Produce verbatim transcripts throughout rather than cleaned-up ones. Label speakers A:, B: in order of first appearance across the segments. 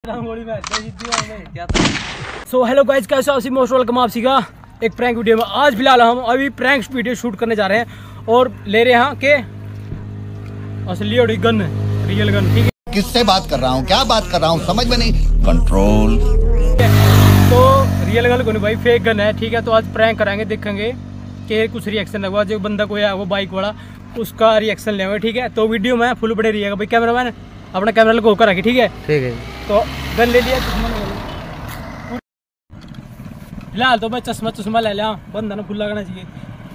A: So hello guys, कैसे हो आप? मोस्ट वेलकम आप सी का एक प्रैंक वीडियो में। आज फिलहाल हम अभी प्रैंक वीडियो शूट करने जा रहे हैं और ले रहे हैं के असली गन, रियल गन। ठीक है,
B: किससे बात कर रहा हूँ, क्या बात कर रहा हूँ, समझ में नहीं। कंट्रोल।
A: तो रियल गन को नहीं भाई, फेक गन है। ठीक है, तो आज प्रैंक कराएंगे, देखेंगे कि कुछ रिएक्शन लगवा। जो बंदा कोई है वो बाइक वाला, उसका रिएक्शन लेंगे। ठीक है, तो वीडियो में फुल बड़े रहिएगा भाई। कैमरा मैन अपना कैमरा लगा होकर रखे। ठीक है
C: ठीक है।
A: तो गन ले लिया, फिलहाल तो भाई चश्मा चश्मा ले लिया, बंदा ना फुल लगना चाहिए।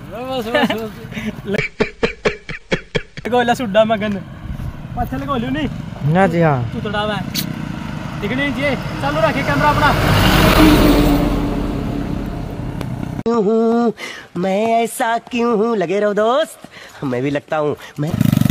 A: गोला सुड्डा में गन अच्छा लगा लियो नहीं
C: ना जी। हाँ
A: तू थोड़ा है दिखने चाहिए। चालू रखिए कैमरा अपना।
D: हूँ मैं ऐसा क्यों हूँ, लगे रहो दोस्त, मैं भी लगता हूँ। मैं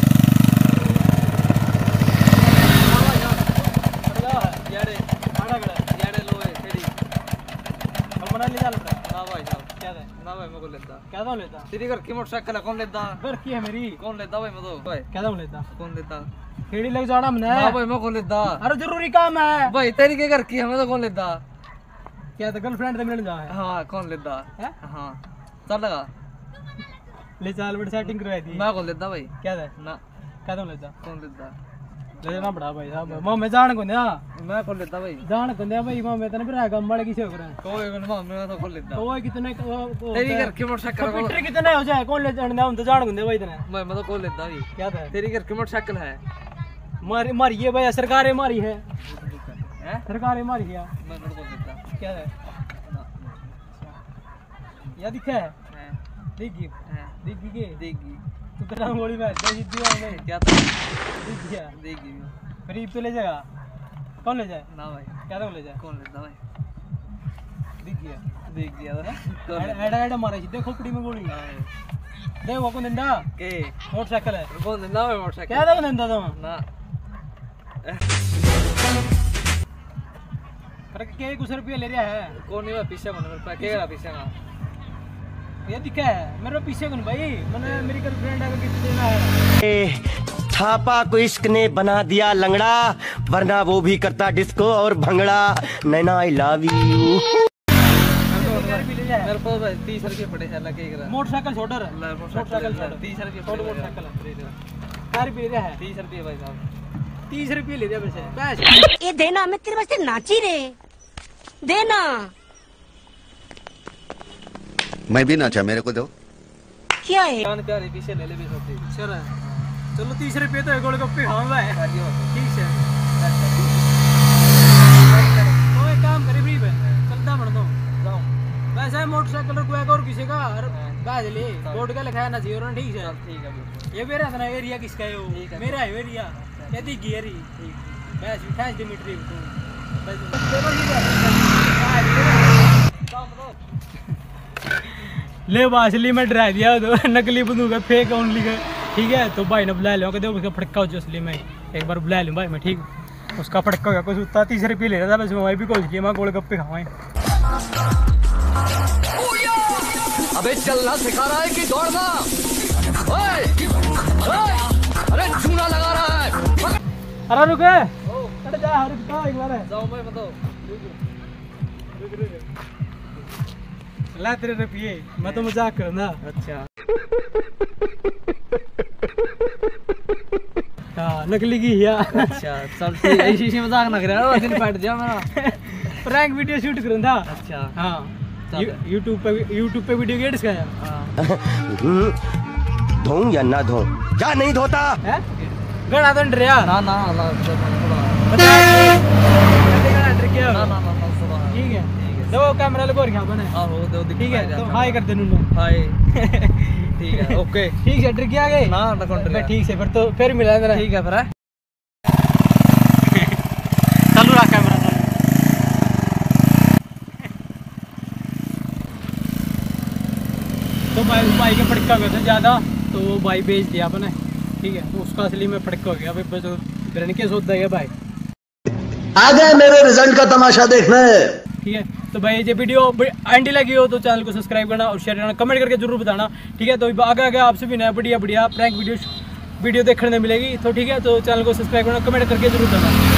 C: मोटरसाइकिल कौन लेता?
A: घर की है मेरी।
C: कौन लेता भाई? मैं तो
A: क्या था लेता?
C: कौन लेता?
A: खेड़ी लग जाना मैंने
C: भाई। मैं कौन लेता?
A: अरे जरूरी काम है
C: भाई, तेरी के घर की है, मैं तो कौन लेता?
A: क्या था? गर्लफ्रेंड से मिलने जा है।
C: हाँ, कौन लेता
A: है?
C: हाँ चल लगा
A: ले चाल बड़ी सेटिंग करवाई थी।
C: मैं कौन लेता भाई?
A: क्या था
C: ना
A: क्या था लेता?
C: कौन लेता?
A: ले जाना बड़ा भाई साहब। मां मैं जान को ना
C: मैं कौन लेता भाई?
A: जान को ना भाई। मां मैं तने फिर गम वाले किसे हो करे
C: कोई मैं मैं तो कौन लेता?
A: ओए कितने
C: तेरी घर की मोटरसाइकिल
A: कंप्यूटर कितने हो जाए कौन ले जाने हम तो जान को दे भाई तने।
C: मैं मैं तो कौन लेता भाई?
A: क्या था?
C: तेरी घर की मोटरसाइकिल है।
A: मारी मारी है भाई, सरकारें मारी है।
C: हैं?
A: सरकारें मारी है।
C: मैं तो कौन लेता?
A: क्या है? या दिखा है देगी देगी के
C: देगी
A: तू तो नाम गोली में जीत दिया मैं।
C: क्या था?
A: देख गया
C: देगी
A: गरीब तो ले जाएगा। कौन ले जाए?
C: ना भाई।
A: क्या तो ले जाए?
C: कौन लेता भाई?
A: दिख गया
C: देख गया
A: एड़ा एड़ा एड़ा मारे देखो खोपड़ी में गोली दे। वो कौन दिंदा
C: के
A: मोटरसाइकिल है?
C: कौन देना भाई मोटरसाइकिल?
A: क्या था दिंदा तुम
C: ना
A: पर के कुछ रुपया ले रहा है?
C: कौन नहीं भाई? पीछे मन पर के रहा पीछे ना
A: ये दिखा है मेरे पीछे कौन भाई? मैंने मेरी गर्लफ्रेंड है गिफ्ट देना है।
D: थापा को इश्क ने बना दिया लंगड़ा, वरना वो भी करता डिस्को और bhangra. Naina I love you.
C: मेरे पास भाई तीस रुपये पड़े हैं। लगे करा
A: मोटरसाइकिल छोड़ रहा है।
C: मोटरसाइकिल छोड़ तीस रुपये
A: छोड़ मोटरसाइकिल क्या रुपये ले रहा है?
C: तीस रुपये भाई साहब।
A: तीस रुपये ले रहा वैसे।
E: ये देना, मैं तेरे वास्ते नाची रे, देना।
B: मैं भी नाचा, मेरे को दो।
E: क्या है?
C: कान प्यारे पीछे ले ले भी सकते।
A: चलो चलो तीस रुपये तो गोलगप्पे खाऊंगा। ठीक है तो एक काम करे फ्री पे चलता बढ़ दो जाओ। वैसे मोटरसाइकिल और कोई और किसी का बाज ले बोर्ड का लिखाया ना चाहिए। और ठीक है
C: ठीक है।
A: ये मेरा था एरिया किसका है? वो मेरा है एरिया। क्या दी गियरी बस उठा दिमिट्री ले बासली में डरा दिया तो नकली बंदूक है, फेक ओनली है। ठीक है, तो भाई ने बुला लिया कहते उसका फटका हो असली में एक बार बुला लूँ भाई मैं। ठीक, उसका फटका हो गया कुछ उतना तीस रुपये ले रहा था। बस मैं भी कोशिश किया मैं गोलगप्पे खावाएं।
C: अबे चलना सिखा रहा है कि दौड़ना? ओए ओए अरे चूना लगा रहा है।
A: अरे रुक अरे जा रुक एक बार
C: जाओ भाई बताओ।
A: ला तेरे रुपये, मैं तो मजाक कर ना।
C: अच्छा
A: हाँ नकली की है।
C: अच्छा चल ठीक है। इसी मजाक ना करे दिन बैठ जा मेरा
A: प्रैंक वीडियो शूट करूँ था।
C: अच्छा
A: हाँ यूट्यूब पे यूट्यूब पे वीडियो गेट्स का
D: धोऊं या ना धोऊं? क्या नहीं धोता
A: है? गणा तो डरिया
C: ना ना ना ना ना
A: ठीक है दो कैमरा लगा रखा बने।
C: आहो दो दिख।
A: ठीक है तो हाय कर दे नूनो
C: हाय। ठीक है ओके
A: ठीक है ट्रिक आ गए
C: ना ना कौन
A: मैं ठीक से फिर तो फिर मिला जरा।
C: ठीक है फिर
A: चालू रहा कैमरा। तो भाई भाई का फटका गया था ज़्यादा तो वो भाई बेच दिया अपने। ठीक है, तो उसका असली में फटका हो गया भाई तो बिरन के सोचता है भाई।
D: आ गए मेरे रिजल्ट का तमाशा देखने।
A: ठीक है, तो भाई ये वीडियो एंड लगी हो तो चैनल को सब्सक्राइब करना और शेयर करना, कमेंट करके जरूर बताना। ठीक है, तो आगे आगे आपसे भी नया बढ़िया बढ़िया प्रैंक वीडियो वीडियो देखने में मिलेगी। तो ठीक है, तो चैनल को सब्सक्राइब करना, कमेंट करके जरूर बताना।